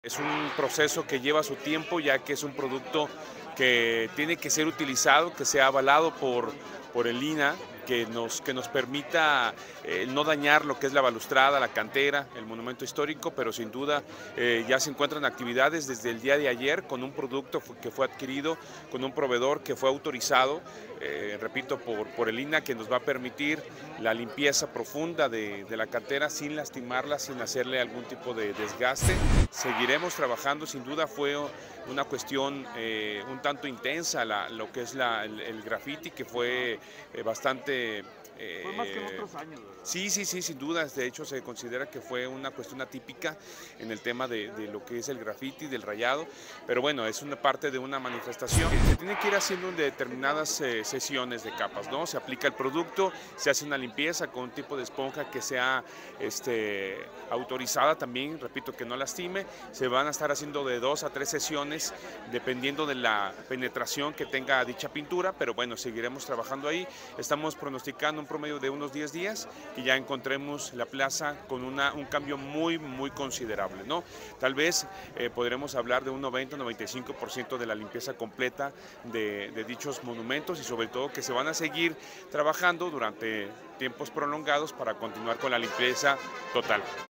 Es un proceso que lleva su tiempo, ya que es un producto que tiene que ser utilizado, que sea avalado por el INAH, que nos permita no dañar lo que es la balustrada, la cantera, el monumento histórico, pero sin duda ya se encuentran actividades desde el día de ayer con un producto que fue adquirido, con un proveedor que fue autorizado, repito, por el INAH, que nos va a permitir la limpieza profunda de la cantera sin lastimarla, sin hacerle algún tipo de desgaste. Seguiremos trabajando, sin duda fue una cuestión un tanto intensa lo que es el graffiti, que fue bastante... Fue más que en otros años, ¿verdad? Sí, sí, sí, sin dudas. De hecho, se considera que fue una cuestión atípica en el tema de lo que es el graffiti, del rayado, pero bueno, es una parte de una manifestación. Se tiene que ir haciendo en determinadas sesiones de capas, ¿no? Se aplica el producto, se hace una limpieza con un tipo de esponja que sea autorizada también, repito, que no lastime. Se van a estar haciendo de 2 a 3 sesiones, dependiendo de la penetración que tenga dicha pintura, pero bueno, seguiremos trabajando ahí. Estamos pronosticando un promedio de unos 10 días y ya encontremos la plaza con un cambio muy considerable, ¿no? Tal vez podremos hablar de un 90-95% de la limpieza completa de dichos monumentos, y sobre todo que se van a seguir trabajando durante tiempos prolongados para continuar con la limpieza total.